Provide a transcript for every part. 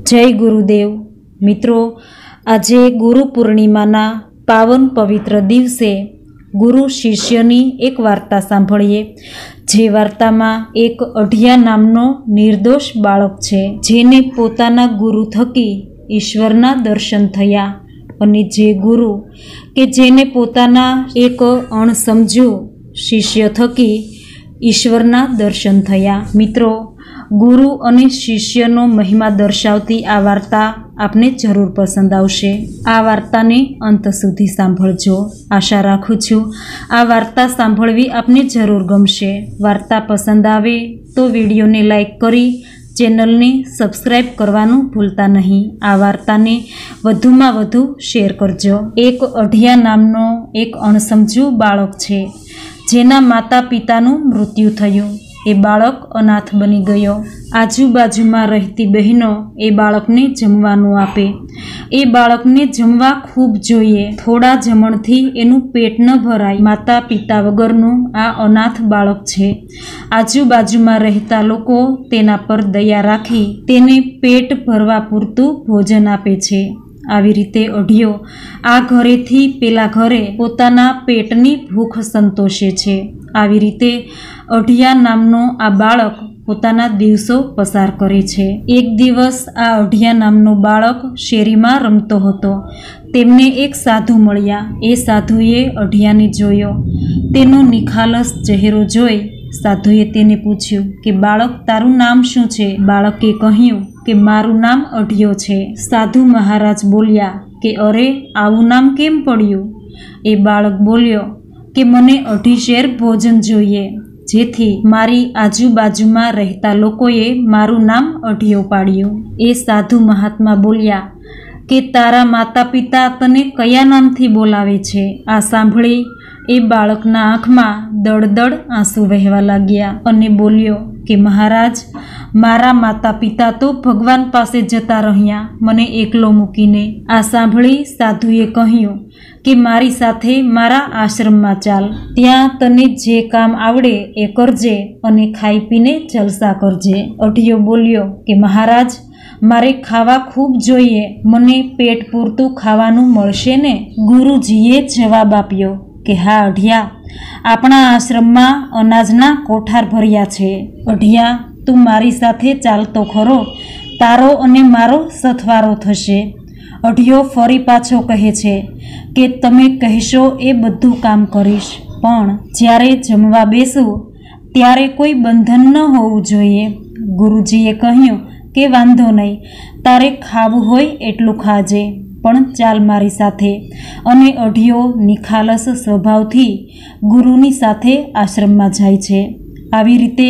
જય ગુરુદેવ મિત્રો, આજે ગુરુ પૂર્ણિમાના પાવન પવિત્ર દિવસે ગુરુ શિષ્યની એક વાર્તા સાંભળીએ। જે વાર્તામાં એક અઢિયા નામનો નિર્દોષ બાળક છે, જેને પોતાના ગુરુ થકી ઈશ્વરના દર્શન થયા, અને જે ગુરુ કે જેને પોતાના એક અણસમજુ શિષ્ય થકી ઈશ્વરના દર્શન થયા। મિત્રો, ગુરુ અને શિષ્યનો મહિમા દર્શાવતી આ વાર્તા આપને જરૂર પસંદ આવશે। આ વાર્તાને અંત સુધી સાંભળજો। આશા રાખું છું આ વાર્તા સાંભળવી આપને જરૂર ગમશે। વાર્તા પસંદ આવે તો વિડીયોને લાઈક કરી ચેનલને સબસ્ક્રાઈબ કરવાનું ભૂલતા નહીં। આ વાર્તાને વધુમાં વધુ શેર કરજો। એક અઢિયા નામનો એક અણસમજુ બાળક છે, જેના માતા પિતાનું મૃત્યુ થયું। એ બાળક અનાથ બની ગયો। આજુબાજુમાં રહેતી બહેનો એ બાળકને જમવાનું આપે। એ બાળકને જમવા ખૂબ જોઈએ, થોડા જમણથી એનું પેટ ન ભરાય। માતા પિતા વગરનું આ અનાથ બાળક છે। આજુબાજુમાં રહેતા લોકો તેના પર દયા રાખી તેને પેટ ભરવા પૂરતું ભોજન આપે છે। આવી રીતે અઢિયો આ ઘરેથી પેલા ઘરે પોતાના પેટની ભૂખ સંતોષે છે। આવી રીતે અઢિયા નામનો આ બાળક પોતાના દિવસો પસાર કરે છે। એક દિવસ આ અઢિયા નામનો બાળક શેરીમાં રમતો હતો। તેમને એક સાધુ મળ્યા। એ સાધુએ અઢિયાને જોયો। તેનો નિખાલસ ચહેરો જોઈ સાધુએ તેને પૂછ્યું કે બાળક, તારું નામ શું છે? બાળકે કહ્યું કે મારું નામ અઢિયો છે। સાધુ મહારાજ બોલ્યા કે અરે, આવું નામ કેમ પડ્યું? એ બાળક બોલ્યો કે મને 2.5 શેર ભોજન જોઈએ, જેથી મારી આજુબાજુમાં રહેતા લોકોએ મારું નામ અઢિયો પાડ્યું। એ સાધુ મહાત્મા બોલ્યા કે તારા માતા પિતા તને કયા નામથી બોલાવે છે? આ સાંભળી એ બાળકના આંખમાં દળદળ આંસુ વહેવા લાગ્યા અને બોલ્યો કે મહારાજ, મારા માતા પિતા તો ભગવાન પાસે જતા રહ્યા, મને એકલો મૂકીને। આ સાંભળી સાધુએ કહ્યું કે મારી સાથે મારા આશ્રમમાં ચાલ, ત્યાં તને જે કામ આવડે એ કરજે અને ખાઈ પીને જલસા કરજે। અઢિયો બોલ્યો કે મહારાજ, મારે ખાવા ખૂબ જોઈએ, મને પેટ પૂરતું ખાવાનું મળશે ને? ગુરુજીએ જવાબ આપ્યો કે હા અઢિયા, આપણા આશ્રમમાં અનાજના કોઠાર ભર્યા છે। અઢિયા, તું મારી સાથે ચાલતો ખરો, તારો અને મારો સથવારો થશે। અઢિયો ફરી પાછો કહે છે કે તમે કહેશો એ બધું કામ કરીશ, પણ જ્યારે જમવા બેસું ત્યારે કોઈ બંધન ન હોવું જોઈએ। ગુરુજીએ કહ્યું કે વાંધો નહીં, તારે ખાવું હોય એટલું ખાજે, પણ ચાલ મારી સાથે। અને અઢિયો નિખાલસ સ્વભાવથી ગુરુની સાથે આશ્રમમાં જાય છે। આવી રીતે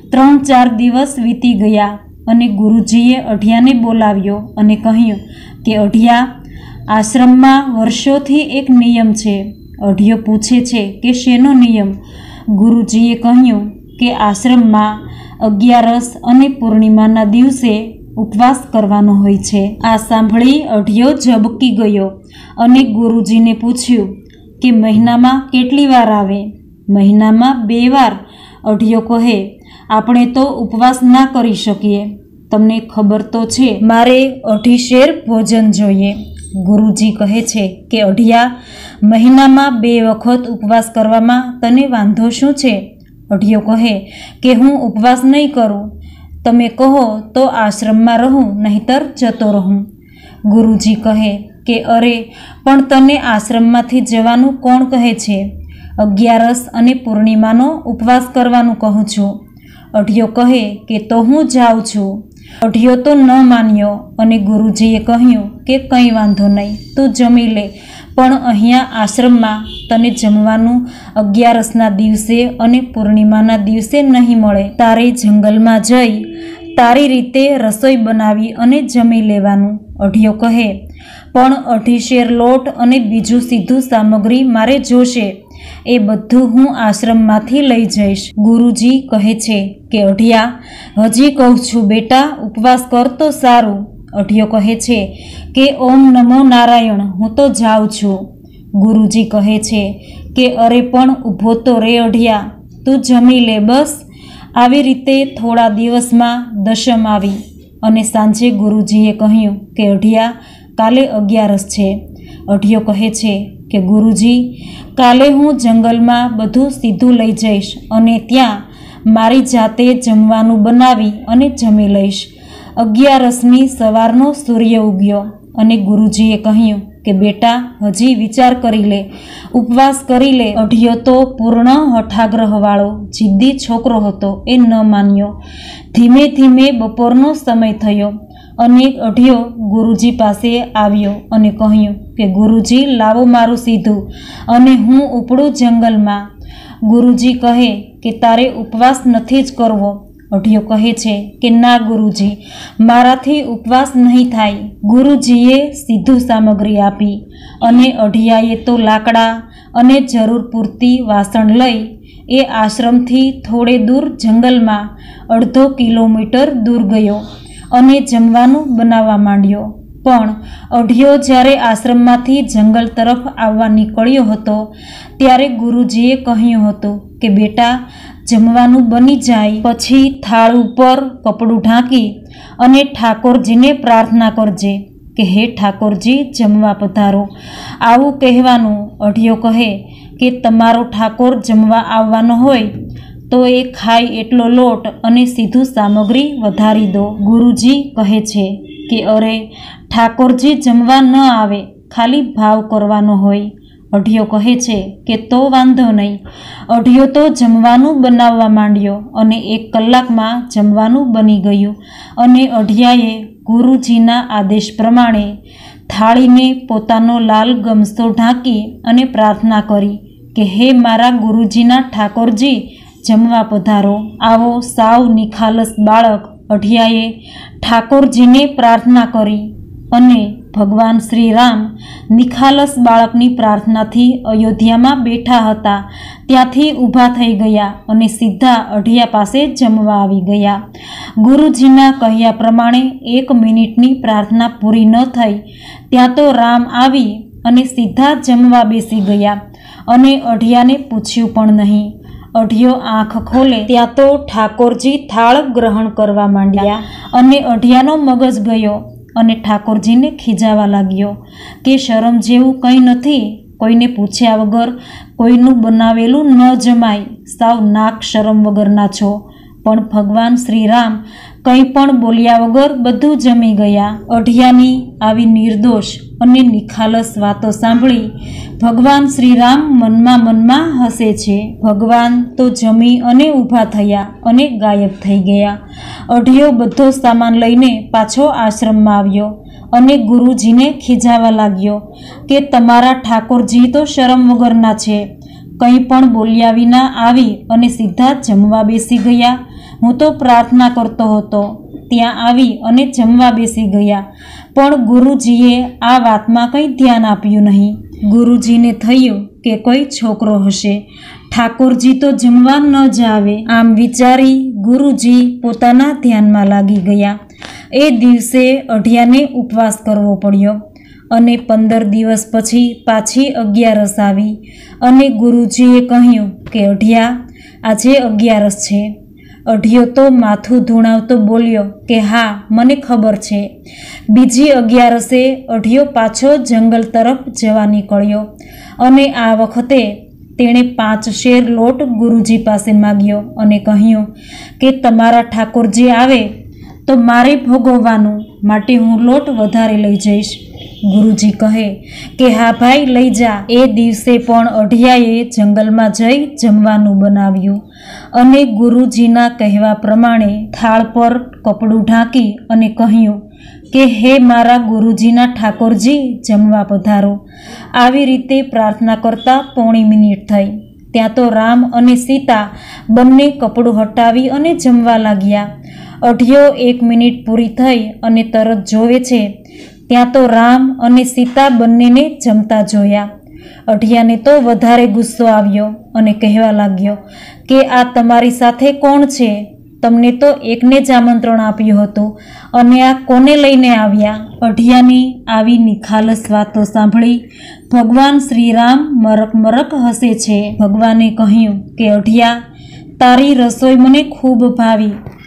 3-4 દિવસ વીતી ગયા અને ગુરુજીએ અઢિયાને બોલાવ્યો અને કહ્યું કે અઢિયા, આશ્રમમાં વર્ષોથી એક નિયમ છે। અઢિયો પૂછે છે કે શેનો નિયમ? ગુરુજીએ કહ્યું કે આશ્રમમાં 11 અને પૂર્ણિમાના દિવસે ઉપવાસ કરવાનો હોય છે। આ સાંભળી અઢિયો ઝબકી ગયો અને ગુરુજીને પૂછ્યું કે મહિનામાં કેટલી વાર આવે? મહિનામાં 2 વાર। અઢિયો કહે, આપણે તો ઉપવાસ ના કરી શકીએ, તમને ખબર તો છે મારે 2.5 શેર ભોજન જોઈએ। ગુરુજી કહે છે કે અઢિયા, મહિનામાં 2 વખત ઉપવાસ કરવામાં તને વાંધો શું છે? અઢિયો કહે કે હું ઉપવાસ નહીં કરું, તમે કહો તો આશ્રમમાં રહું, નહીંતર જતો રહું। ગુરુજી કહે કે અરે, પણ તને આશ્રમમાંથી જવાનું કોણ કહે છે? 11 અને પૂર્ણિમાનો ઉપવાસ કરવાનું કહું છું। અઢિયો કહે કે તો હું જાઉં છું। અઢિયો તો ન માન્યો અને ગુરુજીએ કહ્યું કે કંઈ વાંધો નહીં, તું જમી લે, પણ અહીંયા આશ્રમમાં તને જમવાનું 11ના દિવસે અને પૂર્ણિમાના દિવસે નહીં મળે। તારે જંગલમાં જઈ તારી રીતે રસોઈ બનાવી અને જમી લેવાનું। અઢિયો કહે, પણ 2.5 શેર લોટ અને બીજું સીધું સામગ્રી મારે જોશે, એ બધું હું આશ્રમમાંથી લઈ જઈશ। ગુરુજી કહે છે કે અઢિયા, હજી કહું છું બેટા, ઉપવાસ કર તો સારું। અઢિયો કહે છે કે ઓમ નમો નારાયણ, હું તો જાઉં છું। ગુરુજી કહે છે કે અરે પણ ઊભો તો રે અઢિયા, તું જમી લે બસ। આવી રીતે થોડા દિવસમાં દશમ આવી અને સાંજે ગુરુજીએ કહ્યું કે અઢિયા કાલે 11 છે। અઢિયો કહે છે કે ગુરુજી, કાલે હું જંગલમાં બધું સીધું લઈ જઈશ અને ત્યાં મારી જાતે જમવાનું બનાવી અને જમી લઈશ। 11ની સવારનો સૂર્ય ઉગ્યો અને ગુરુજીએ કહ્યું કે બેટા, હજી વિચાર કરી લે, ઉપવાસ કરી લે। અઢિયો તો પૂર્ણ હઠાગ્રહવાળો જિદ્દી છોકરો હતો, એ ન માન્યો। ધીમે ધીમે બપોરનો સમય થયો અને અઢિયો ગુરુજી પાસે આવ્યો અને કહ્યું કે ગુરુજી, લાવો મારું સીધું અને હું ઉપડું જંગલમાં। ગુરુજી કહે કે તારે ઉપવાસ નથી જ કરવો। અઢિયો કહે છે કે ના ગુરુજી, મારાથી ઉપવાસ નહીં થાય। ગુરુજીએ સીધું સામગ્રી આપી અને અઢિયાએ તો લાકડા અને જરૂર પૂરતી વાસણ લઈ એ આશ્રમથી થોડે દૂર જંગલમાં 1/2 કિલોમીટર દૂર ગયો અને જમવાનું બનાવવા માંડ્યો। પણ અઢિયો જ્યારે આશ્રમમાંથી જંગલ તરફ આવવા નીકળ્યો હતો ત્યારે ગુરુજીએ કહ્યું હતું કે બેટા, જમવાનું બની જાય પછી થાળ ઉપર કપડું ઢાંકી અને ઠાકોરજીને પ્રાર્થના કરજે કે હે ઠાકોરજી, જમવા પધારો। આવું કહેવાનું। અઢિયો કહે કે તમારો ઠાકોર જમવા આવવાનો હોય તો એ ખાય એટલો લોટ અને સીધું સામગ્રી વધારી દો। ગુરુજી કહે છે કે અરે, ઠાકોરજી જમવા ન આવે, ખાલી ભાવ કરવાનો હોય। અઢિયો કહે છે કે તો વાંધો નહીં। અઢિયો તો જમવાનું બનાવવા માંડ્યો અને 1 કલાકમાં જમવાનું બની ગયું અને અઢિયાએ ગુરુજીના આદેશ પ્રમાણે થાળીને પોતાનો લાલ ગમસો ઢાંકી અને પ્રાર્થના કરી કે હે મારા ગુરુજીના ઠાકોરજી, જમવા પધારો। આવો સાવ નિખાલસ બાળક અઢિયાએ ઠાકોરજીને પ્રાર્થના કરી અને ભગવાન શ્રી રામ નિખાલસ બાળકની પ્રાર્થનાથી અયોધ્યામાં બેઠા હતા ત્યાંથી ઊભા થઈ ગયા અને સીધા અઢિયા પાસે જમવા આવી ગયા। ગુરુજીના કહ્યા પ્રમાણે 1 મિનિટની પ્રાર્થના પૂરી ન થઈ ત્યાં તો રામ આવી અને સીધા જમવા બેસી ગયા અને અઢિયાને પૂછ્યું પણ નહીં। અઢિયો આંખ ખોલે ત્યાં તો ઠાકોરજી થાળ ગ્રહણ કરવા માંડ્યા અને અઢિયાનો મગજ ગયો અને ઠાકોરજીને ખીજાવા લાગ્યો કે શરમ જેવું કંઈ નથી, કોઈને પૂછ્યા વગર કોઈનું બનાવેલું ન જમાય, સાવ નાક શરમ વગરના છો। પણ ભગવાન શ્રી રામ કંઈ પણ બોલ્યા વગર બધું જમી ગયા। અઢિયાની આવી નિર્દોષ અને નિખાલસ વાતો સાંભળી ભગવાન શ્રી રામ મનમાં હસે છે। ભગવાન તો જમી અને ઊભા થયા અને ગાયબ થઈ ગયા। અઢિયો બધો સામાન લઈને પાછો આશ્રમમાં આવ્યો અને ગુરુજીને ખીજાવા લાગ્યો કે તમારા ઠાકોરજી તો શરમ વગરના છે, કંઈ પણ બોલ્યા વિના આવી અને સીધા જમવા બેસી ગયા। હું તો પ્રાર્થના કરતો હતો, ત્યાં આવી અને જમવા બેસી ગયા, પણ ગુરુજીએ આ વાતમાં કંઈ ધ્યાન આપ્યું નહીં। ગુરુજીને થયું કે કોઈ છોકરો હશે, ઠાકોરજી તો જમવા ન જ આવે। આમ વિચારી ગુરુજી પોતાના ધ્યાનમાં લાગી ગયા। એ દિવસે અઢિયાને ઉપવાસ કરવો પડ્યો અને 15 દિવસ પછી પાછી 11 આવી અને ગુરુજીએ કહ્યું કે અઢિયા, આજે 11 છે। અઢિયો તો માથું ધૂણાવતો બોલ્યો કે હા, મને ખબર છે। બીજી 11એ અઢિયો પાછો જંગલ તરફ જવા નીકળ્યો અને આ વખતે તેણે 5 શેર લોટ ગુરુજી પાસે માગ્યો અને કહ્યું કે તમારા ઠાકોરજી આવે તો મારે ભોગવવાનું, માટે હું લોટ વધારે લઈ જઈશ। ગુરુજી કહે કે હા ભાઈ, લઈ જા। એ દિવસે પણ અઢિયાએ જંગલમાં જઈ જમવાનું બનાવ્યું અને ગુરુજીના કહેવા પ્રમાણે થાળ પર કપડું ઢાંકી અને કહ્યું કે હે મારા ગુરુજીના ઠાકોરજી, જમવા પધારો। આવી રીતે પ્રાર્થના કરતાં 1/2 મિનિટ થઈ ત્યાં તો રામ અને સીતા બંને કપડું હટાવી અને જમવા લાગ્યા। અઢિયો 1 મિનિટ પૂરી થઈ અને તરત જોવે છે ત્યાં તો રામ અને સીતા બંનેને જમતા જોયા। અઢિયાને તો વધારે ગુસ્સો આવ્યો અને કહેવા લાગ્યો કે આ તમારી સાથે કોણ છે? તમને તો એકને જ આમંત્રણ આપ્યું હતું અને આ કોને લઈને આવ્યા? અઢિયાની આવી નિખાલસ વાતો સાંભળી ભગવાન શ્રીરામ મરક હસે છે। ભગવાને કહ્યું કે અઢિયા, તારી રસોઈ મને ખૂબ ભાવી,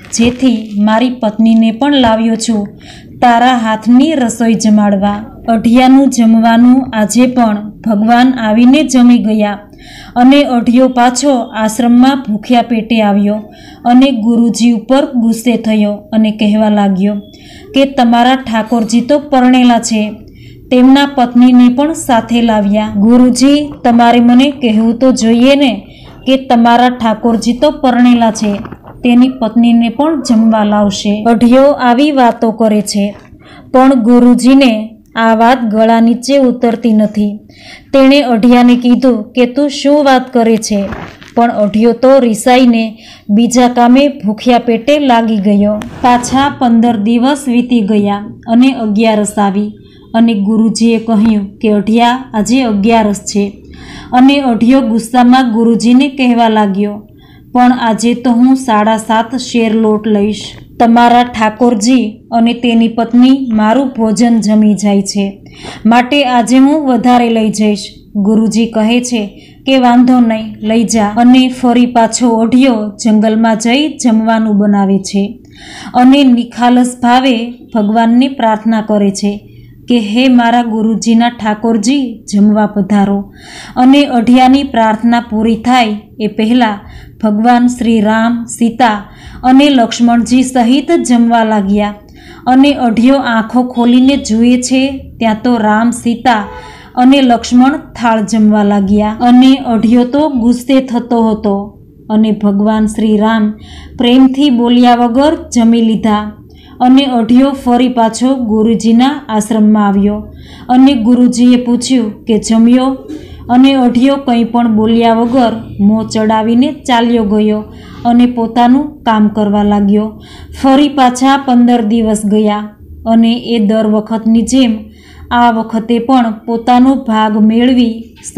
જેથી મારી પત્નીને પણ લાવ્યો છું તારા હાથની રસોઈ જમાડવા. અઢિયાનું જમવાનું આજે પણ ભગવાન આવીને જમી ગયા અને અઢિયો પાછો આશ્રમમાં ભૂખ્યા પેટે આવ્યો અને ગુરુજી ઉપર ગુસ્સે થયો અને કહેવા લાગ્યો કે તમારા ઠાકોરજી તો પરણેલા છે, તેમના પત્નીને પણ સાથે લાવ્યા. ગુરુજી, તમારે મને કહેવું તો જોઈએ ને કે તમારા ઠાકોરજી તો પરણેલા છે, તેની પત્નીને પણ જમવા લાવશે. અઢિયો આવી વાતો કરે છે, પણ ગુરુજીને આ વાત ગળા નીચે ઉતરતી નથી. તેણે અઢિયાને કીધું કે તું શું વાત કરે છે, પણ અઢિયો તો રિસાઈને બીજા કામે ભૂખ્યા પેટે લાગી ગયો. પાછા 15 દિવસ વીતી ગયા અને 11 આવી અને ગુરુજીએ કહ્યું કે અઢિયા, આજે 11 છે. અને અઢિયો ગુસ્સામાં ગુરુજીને કહેવા લાગ્યો, પણ આજે તો હું 7.5 શેર લોટ લઈશ. તમારા ઠાકોરજી અને તેની પત્ની મારું ભોજન જમી જાય છે, માટે આજે હું વધારે લઈ જઈશ. ગુરુજી કહે છે કે વાંધો નહીં, લઈ જા. અને ફરી પાછો અઢિયો જંગલમાં જઈ જમવાનું બનાવે છે અને નિખાલસ ભાવે ભગવાનને પ્રાર્થના કરે છે કે હે મારા ગુરુજીના ઠાકોરજી, જમવા પધારો. અને અઢિયાની પ્રાર્થના પૂરી થાય એ પહેલાં ભગવાન શ્રી રામ, સીતા અને લક્ષ્મણજી સહિત જમવા લાગ્યા. અને અઢિયો આંખો ખોલીને જુએ છે ત્યાં તો રામ, સીતા અને લક્ષ્મણ થાળ જમવા લાગ્યા. અને અઢિયો તો ગુસ્સે થતો હતો અને ભગવાન શ્રી રામ પ્રેમથી બોલ્યા વગર જમી લીધા. અને અઢિયો ફરી પાછો ગુરુજીના આશ્રમમાં આવ્યો અને ગુરુજીએ પૂછ્યું કે જમ્યો? અને અઢિયો કંઈ પણ બોલ્યા વગર મોં ચડાવીને ચાલ્યો ગયો અને પોતાનું કામ કરવા લાગ્યો. ફરી પાછા 15 દિવસ ગયા અને એ દર વખતની જેમ આ વખતે પણ પોતાનો ભાગ મેળવી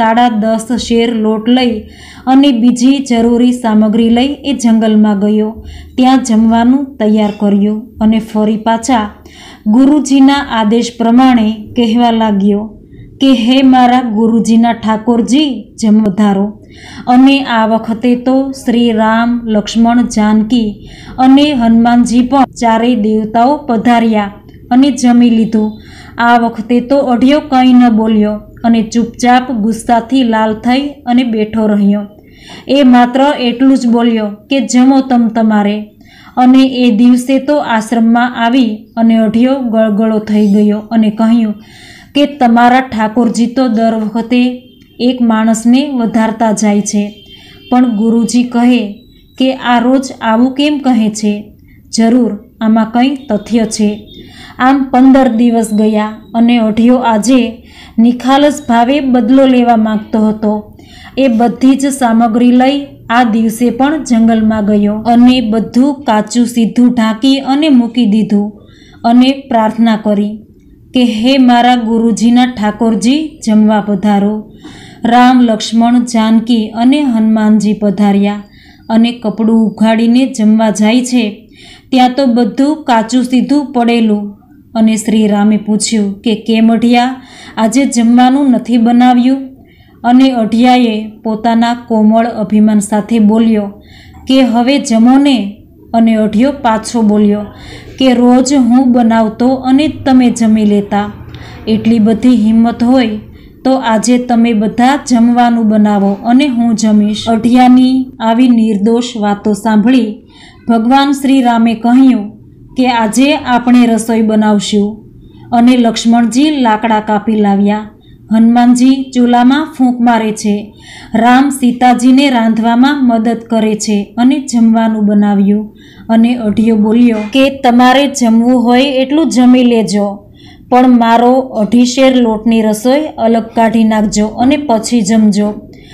10.5 શેર લોટ લઈ અને બીજી જરૂરી સામગ્રી લઈ એ જંગલમાં ગયો. ત્યાં જમવાનું તૈયાર કર્યું અને ફરી પાછા ગુરુજીના આદેશ પ્રમાણે કહેવા લાગ્યો કે હે મારા ગુરુજીના ઠાકોરજી, જમ વધારો. અને આ વખતે તો શ્રી રામ, લક્ષ્મણ, જાનકી અને હનુમાનજી પણ ચારેય દેવતાઓ પધાર્યા અને જમી લીધું. આ વખતે તો અઢિયો કંઈ ન બોલ્યો અને ચૂપચાપ ગુસ્સાથી લાલ થઈ અને બેઠો રહ્યો. એ માત્ર એટલું જ બોલ્યો કે જમો તમારે. અને એ દિવસે તો આશ્રમમાં આવી અને અઢિયો ગળગળો થઈ ગયો અને કહ્યું કે તમારા ઠાકોરજી તો દર વખતે એક માણસને વધારતા જાય છે, પણ ગુરુજી કહે કે આ રોજ આવું કેમ કહે છે? જરૂર આમાં કંઈ તથ્ય છે. આમ 15 દિવસ ગયા અને અઢિયો આજે નિખાલસ ભાવે બદલો લેવા માંગતો હતો. એ બધી જ સામગ્રી લઈ આ દિવસે પણ જંગલમાં ગયો અને બધું કાચું સીધું ઢાંકી અને મૂકી દીધું અને પ્રાર્થના કરી કે હે મારા ગુરુજીના ઠાકોરજી, જમવા પધારો. રામ, લક્ષ્મણ, જાનકી અને હનુમાનજી પધાર્યા અને કપડું ઉઘાડીને જમવા જાય છે ત્યાં તો બધું કાચું સીધું પડેલું. અને શ્રી રામે પૂછ્યું કે કેમ અઢિયા, આજે જમવાનું નથી બનાવ્યું? અને અઢિયાએ પોતાના કોમળ અભિમાન સાથે બોલ્યો કે હવે જમો ને. અને અઢિયો પાછો બોલ્યો કે રોજ હું બનાવતો અને તમે જમી લેતા. એટલી બધી હિંમત હોય તો આજે તમે બધા જમવાનું બનાવો અને હું જમીશ. અઢિયાની આવી નિર્દોષ વાતો સાંભળી ભગવાન શ્રી રામે કહ્યું કે આજે આપણે રસોઈ બનાવશું. અને લક્ષ્મણજી લાકડા કાપી લાવ્યા, હનુમાનજી ચૂલામાં ફૂંક મારે છે, રામ સીતાજીને રાંધવામાં મદદ કરે છે અને જમવાનું બનાવ્યું. અને અઢિયો બોલ્યો કે તમારે જમવું હોય એટલું જમી લેજો, પણ મારો 2.5 શેર લોટની રસોઈ અલગ કાઢી નાખજો અને પછી જમજો.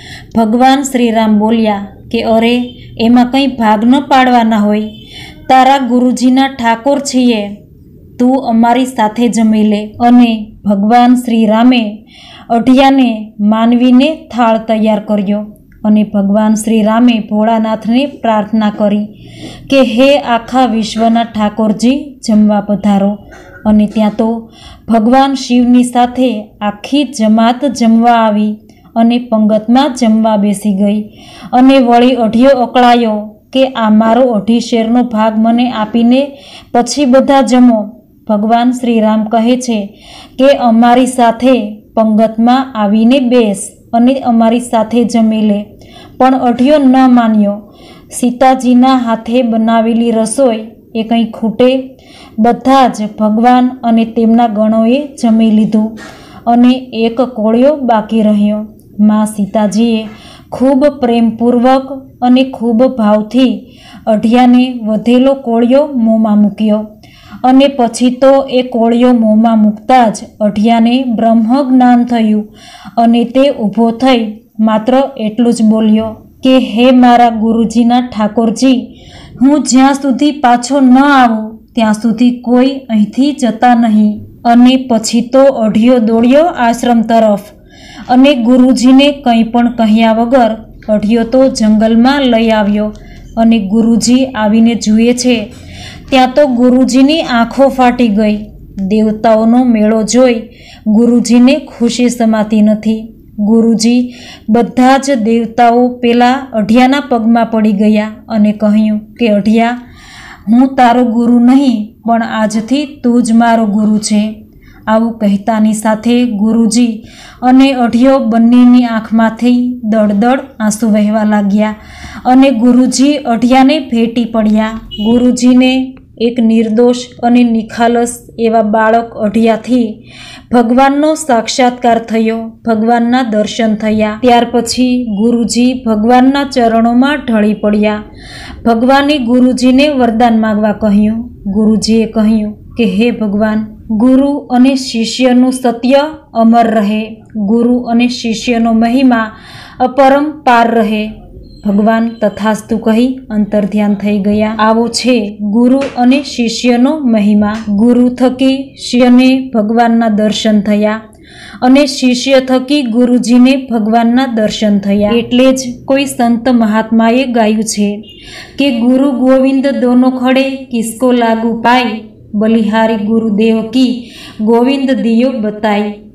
ભગવાન શ્રીરામ બોલ્યા કે અરે, એમાં કંઈ ભાગ ન પાડવાના હોય. તારા ગુરુજીના ઠાકોર છીએ, તું અમારી સાથે જમી લે. અને ભગવાન શ્રી રામે અઢિયાને માનવીને થાળ તૈયાર કર્યો અને ભગવાન શ્રી રામે ભોળાનાથને પ્રાર્થના કરી કે હે આખા વિશ્વના ઠાકોરજી, જમવા પધારો. અને ત્યાં તો ભગવાન શિવની સાથે આખી જમાત જમવા આવી અને પંગતમાં જમવા બેસી ગઈ. અને વળી અઢિયો અકળાયો કે આ મારો 2.5 શેરનો ભાગ મને આપીને પછી બધા જમો. ભગવાન શ્રી રામ કહે છે કે અમારી સાથે પંગતમાં આવીને બેસ અને અમારી સાથે જમી લે. પણ અઢિયો ન માન્યો. સીતાજીના હાથે બનાવેલી રસોઈ એ કંઈ ખૂટે. બધા જ ભગવાન અને તેમના ગણોએ જમી લીધું અને એક કોળિયો બાકી રહ્યો. માં સીતાજીએ ખૂબ પ્રેમપૂર્વક અને ખૂબ ભાવથી અઢિયાને વધેલો કોળિયો મોંમાં મૂક્યો અને પછી તો એ કોળિયો મોંમાં મૂકતા જ અઢિયાને બ્રહ્મ જ્ઞાન થયું અને તે ઊભો થઈ માત્ર એટલું જ બોલ્યો કે હે મારા ગુરુજીના ઠાકોરજી, હું જ્યાં સુધી પાછો ન આવું ત્યાં સુધી કોઈ અહીંથી જતા નહીં. અને પછી તો અઢિયો દોડ્યો આશ્રમ તરફ અને ગુરુજીને કંઈ પણ કહ્યા વગર અઢિયો તો જંગલમાં લઈ આવ્યો. અને ગુરુજી આવીને જુએ છે ત્યાં તો ગુરુજીની આંખો ફાટી ગઈ. દેવતાઓનો મેળો જોઈ ગુરુજીને ખુશી સમાતી નથી. ગુરુજી બધા જ દેવતાઓ પેલા અઢિયાના પગમાં પડી ગયા અને કહ્યું કે અઢિયા, હું તારો ગુરુ નહીં પણ આજથી તું જ મારો ગુરુ છે. આવું કહેતાની સાથે ગુરુજી અને અઢિયો બંનેની આંખમાંથી દળદળ આંસુ વહેવા લાગ્યા અને ગુરુજી અઢિયાને ભેટી પડ્યા. ગુરુજીને એક નિર્દોષ અને નિખાલસ એવા બાળક અઢિયાથી ભગવાનનો સાક્ષાત્કાર થયો. ભગવાનના દર્શન થયા. ત્યાર પછી ગુરુજી ભગવાનના ચરણોમાં ઢળી પડ્યા. ભગવાને ગુરુજીને વરદાન માગવા કહ્યું. ગુરુજીએ કહ્યું કે હે ભગવાન, ગુરુ અને શિષ્યનું સત્ય અમર રહે, ગુરુ અને શિષ્યનો મહિમા અપરંપાર રહે. ભગવાન તથાસ્તુ કહી અંતર્ધ્યાન થઈ ગયા. આવો છે ગુરુ અને શિષ્યનો મહિમા. ગુરુ થકી શિષ્યને ભગવાનના દર્શન થયા અને શિષ્ય થકી ગુરુજીને ભગવાનના દર્શન થયા. એટલે જ કોઈ સંત મહાત્માએ ગાયું છે કે ગુરુ ગોવિંદ દોનો ખડે કિસકો લાગુ પાઈ, બલિહારી ગુરુદેવ કી ગોવિંદ દિયો બતાઈ.